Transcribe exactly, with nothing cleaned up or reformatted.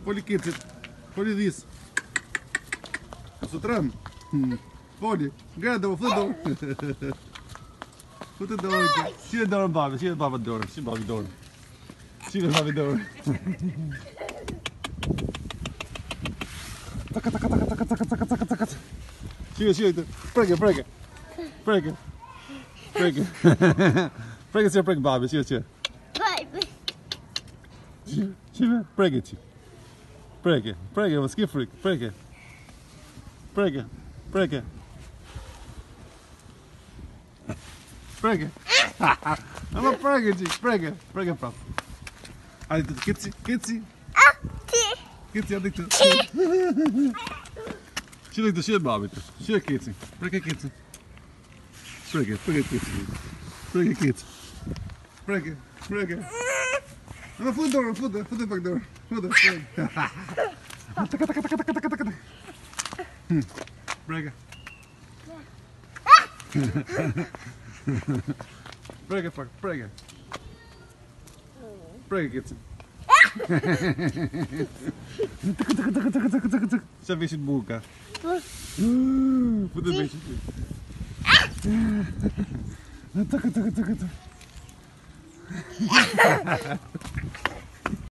Polly kids it. Polly this. С утра. Polly, get the foot. Put it down. See the door, Bobby. See the Bobby door. See Bobby door. See the Bobby door. Taka taka taka taka taka taka taka taka. See see it. Break it, break it. Break it. Break it. Break it, see break Bobby. See see. See see break it. Break it. Break it. Skip freak. Break it. Break it. Break it. Break it. I'm a break it. Break it. Break it, pap. I did kitsy, kitsy. Ah, tea. Kitsy, I did it. She like the shit, Bobby. She a kitsy. Break it, kitsy. Break it. Break it, kitsy. Break it, kitsy. Break it. Break it. I'm a foot door. Foot door. Foot door. Back door. Foot door. Break it. Break it, fuck. Break it. Break it, kitsy. Você vê esse buca. Puta vez. Taca, taca, taca, taca.